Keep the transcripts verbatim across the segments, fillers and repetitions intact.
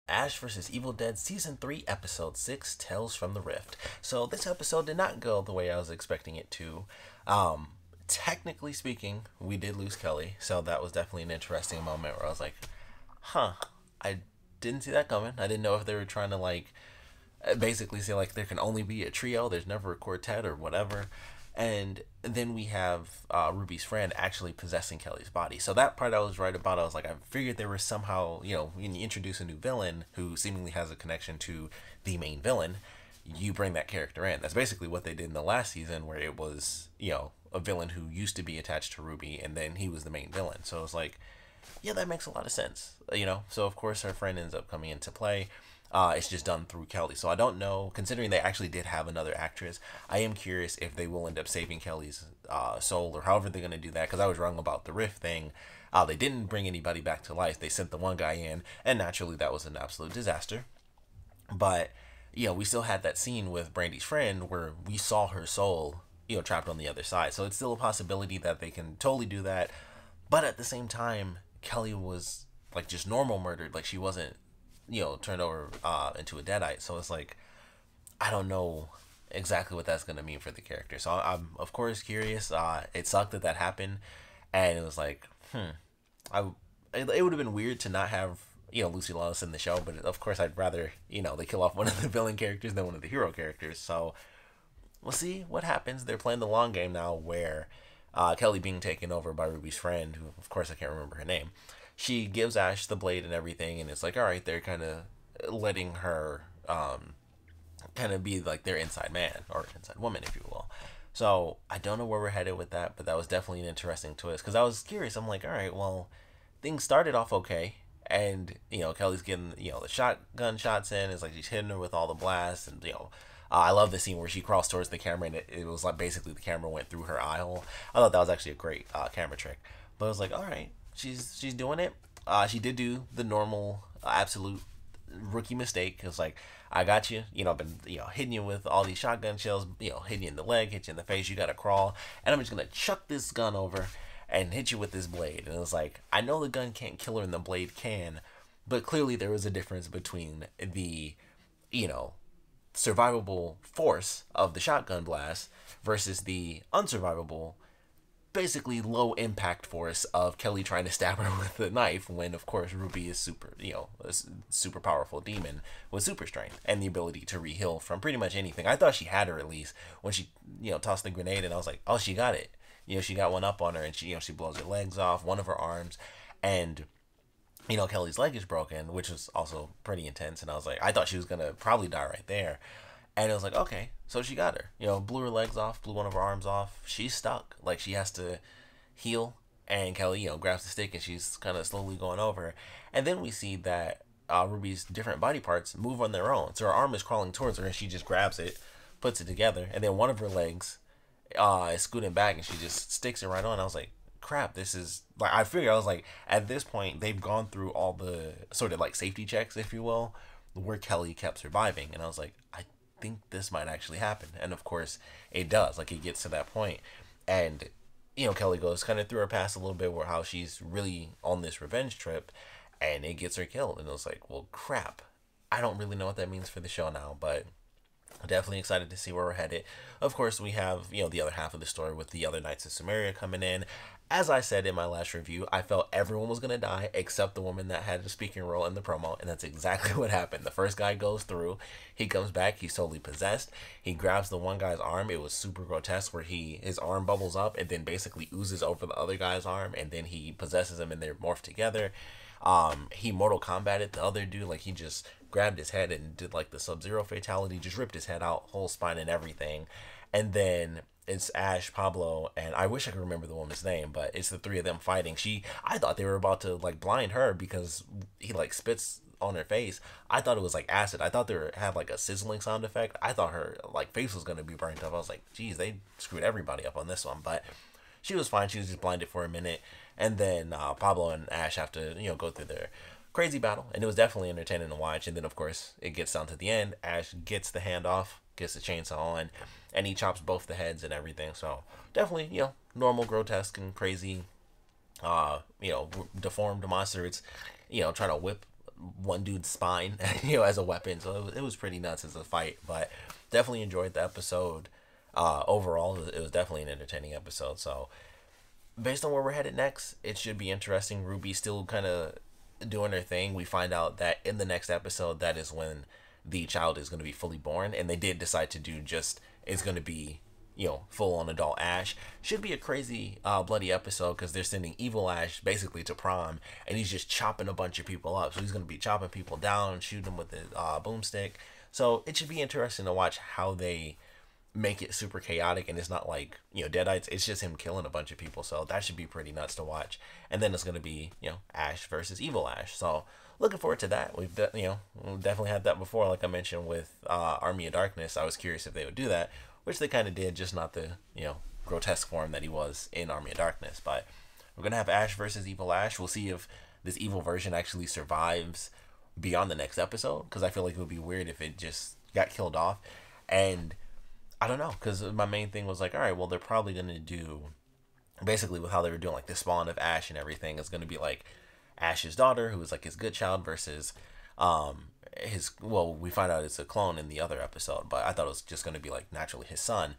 Ash versus Evil Dead Season three, Episode six, Tales from the Rift. So this episode did not go the way I was expecting it to. Um, technically speaking, we did lose Kelly, so that was definitely an interesting moment where I was like, huh, I didn't see that coming. I didn't know if they were trying to, like, basically say, like, there can only be a trio, there's never a quartet or whatever. And then we have uh, Ruby's friend actually possessing Kelly's body. So that part I was right about. I was like, I figured there was somehow, you know, when you introduce a new villain who seemingly has a connection to the main villain, you bring that character in. That's basically what they did in the last season, where it was, you know, a villain who used to be attached to Ruby, and then he was the main villain. So it's like, yeah, that makes a lot of sense, you know. So of course her friend ends up coming into play. Uh, it's just done through Kelly. So I don't know, considering they actually did have another actress, I am curious if they will end up saving Kelly's uh, soul, or however they're going to do that, because I was wrong about the Rift thing. Uh, they didn't bring anybody back to life. They sent the one guy in, and naturally that was an absolute disaster. But, you know, we still had that scene with Brandy's friend where we saw her soul, you know, trapped on the other side. So it's still a possibility that they can totally do that. But at the same time, Kelly was, like, just normal murdered. Like, she wasn't, you know, turned over uh, into a deadite. So it's like, I don't know exactly what that's going to mean for the character. So I'm, of course, curious. Uh, it sucked that that happened. And it was like, hmm. I, it, it would have been weird to not have, you know, Lucy Lawless in the show. But, of course, I'd rather, you know, they kill off one of the villain characters than one of the hero characters. So we'll see what happens. They're playing the long game now, where uh, Kelly being taken over by Ruby's friend, who, of course, I can't remember her name. She gives Ash the blade and everything, and it's like, all right, they're kind of letting her um, kind of be like their inside man, or inside woman, if you will. So I don't know where we're headed with that, but that was definitely an interesting twist, because I was curious. I'm like, all right, well, things started off okay, and, you know, Kelly's getting, you know, the shotgun shots in. It's like she's hitting her with all the blasts, and, you know, uh, I love the scene where she crossed towards the camera, and it, it was like basically the camera went through her eye hole. I thought that was actually a great uh, camera trick. But I was like, all right, she's she's doing it. Uh, she did do the normal, uh, absolute rookie mistake. It was like, I got you. You know, I've been, you know, hitting you with all these shotgun shells, you know, hitting you in the leg, hit you in the face. You got to crawl. And I'm just going to chuck this gun over and hit you with this blade. And it was like, I know the gun can't kill her and the blade can, but clearly there was a difference between the, you know, survivable force of the shotgun blast versus the unsurvivable, basically low impact force of Kelly trying to stab her with the knife, when of course Ruby is super, you know, a super powerful demon with super strength and the ability to re-heal from pretty much anything. I thought she had her, at least when she, you know, tossed the grenade, and I was like, oh, she got it. You know, she got one up on her, and she, you know, she blows her legs off, one of her arms, and, you know, Kelly's leg is broken, which was also pretty intense. And I was like, I thought she was gonna probably die right there. And it was like, okay, so she got her. You know, blew her legs off, blew one of her arms off. She's stuck. Like, she has to heal. And Kelly, you know, grabs the stick, and she's kind of slowly going over. And then we see that uh, Ruby's different body parts move on their own. So her arm is crawling towards her, and she just grabs it, puts it together. And then one of her legs uh, is scooting back, and she just sticks it right on. I was like, crap, this is, like, I figured, I was like, at this point, they've gone through all the sort of, like, safety checks, if you will, where Kelly kept surviving. And I was like, I think this might actually happen. And of course it does. Like, it gets to that point, and, you know, Kelly goes kind of through her past a little bit, where how she's really on this revenge trip, and it gets her killed. And it was like, well, crap, I don't really know what that means for the show now, but definitely excited to see where we're headed. Of course, we have, you know, the other half of the story with the other Knights of Sumeria coming in. As I said in my last review, I felt everyone was going to die except the woman that had a speaking role in the promo, and that's exactly what happened. The first guy goes through, he comes back, he's totally possessed, he grabs the one guy's arm. It was super grotesque, where he, his arm bubbles up and then basically oozes over the other guy's arm, and then he possesses him, and they're morphed together. Um, he Mortal Kombated the other dude. Like, he just grabbed his head and did like the Sub-Zero fatality, just ripped his head out, whole spine and everything. And then it's Ash, Pablo, and I wish I could remember the woman's name, but it's the three of them fighting. She, I thought they were about to like blind her, because he like spits on her face. I thought it was like acid. I thought they were, had like a sizzling sound effect. I thought her like face was gonna be burnt up. I was like, geez, they screwed everybody up on this one. But she was fine. She was just blinded for a minute, and then uh, Pablo and Ash have to, you know, go through their crazy battle, and it was definitely entertaining to watch. And then of course it gets down to the end. Ash gets the hand off, gets the chainsaw on, and he chops both the heads and everything. So definitely, you know, normal, grotesque, and crazy, uh, you know, deformed monster. It's, you know, trying to whip one dude's spine, you know, as a weapon. So it was, it was pretty nuts as a fight, but definitely enjoyed the episode. Uh, overall, it was, it was definitely an entertaining episode. So based on where we're headed next, it should be interesting. Ruby's still kind of doing her thing. We find out that in the next episode, that is when the child is going to be fully born, and they did decide to do just, it's going to be, you know, full on adult Ash. Should be a crazy uh, bloody episode, because they're sending evil Ash basically to prom, and he's just chopping a bunch of people up. So he's going to be chopping people down, shooting them with a uh, boomstick. So it should be interesting to watch how they make it super chaotic, and it's not like, you know, Deadites, it's just him killing a bunch of people. So that should be pretty nuts to watch. And then it's going to be, you know, Ash versus evil Ash. So looking forward to that. We've de- you know, we've definitely had that before, like I mentioned with uh, Army of Darkness. I was curious if they would do that, which they kind of did, just not the, you know, grotesque form that he was in Army of Darkness. But we're going to have Ash versus evil Ash. We'll see if this evil version actually survives beyond the next episode, because I feel like it would be weird if it just got killed off. And I don't know, because my main thing was like, all right, well, they're probably going to do, basically with how they were doing, like the spawn of Ash and everything is going to be like Ash's daughter, who is like his good child, versus um his, well, we find out it's a clone in the other episode, but I thought it was just going to be like naturally his son.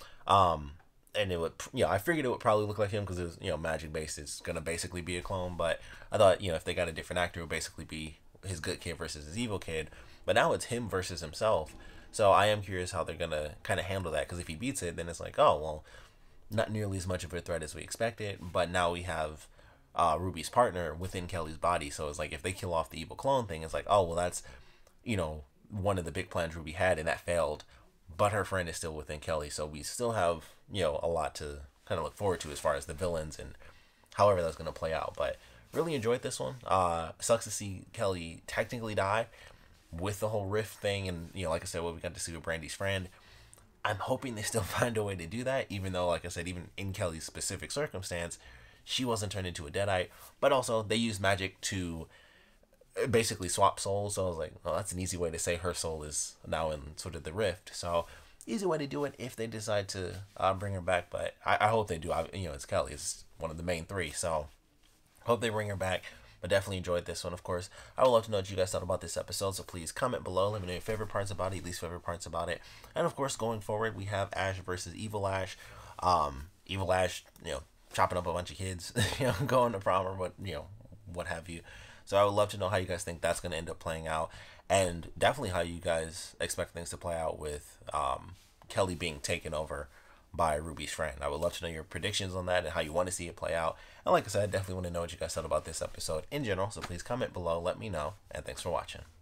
Um, and it would, you know, I figured it would probably look like him because it was, you know, magic based. It's going to basically be a clone, but I thought, you know, if they got a different actor, it would basically be his good kid versus his evil kid. But now it's him versus himself. So I am curious how they're going to kind of handle that, because if he beats it, then it's like, oh, well, not nearly as much of a threat as we expected, but now we have uh, Ruby's partner within Kelly's body. So it's like, if they kill off the evil clone thing, it's like, oh, well, that's, you know, one of the big plans Ruby had, and that failed, but her friend is still within Kelly. So we still have, you know, a lot to kind of look forward to as far as the villains and however that's going to play out. But really enjoyed this one. Uh, sucks to see Kelly technically die with the whole rift thing, and, you know, like I said, what we got to see with Brandy's friend. I'm hoping they still find a way to do that, even though, like I said, even in Kelly's specific circumstance, she wasn't turned into a Deadite, but also they used magic to basically swap souls. So I was like, well, that's an easy way to say her soul is now in sort of the rift. So easy way to do it if they decide to uh, bring her back. But I, I hope they do. I, you know, it's Kelly. It's one of the main three. So hope they bring her back. But definitely enjoyed this one, of course. I would love to know what you guys thought about this episode, so please comment below. Let me know your favorite parts about it, least favorite parts about it. And, of course, going forward, we have Ash versus Evil Ash. Um, Evil Ash, you know, chopping up a bunch of kids, you know, going to prom or what, you know, what have you. So I would love to know how you guys think that's going to end up playing out. And definitely how you guys expect things to play out with um, Kelly being taken over by Ruby's friend. I would love to know your predictions on that and how you want to see it play out. And like I said, I definitely want to know what you guys thought about this episode in general. So please comment below, let me know, and thanks for watching.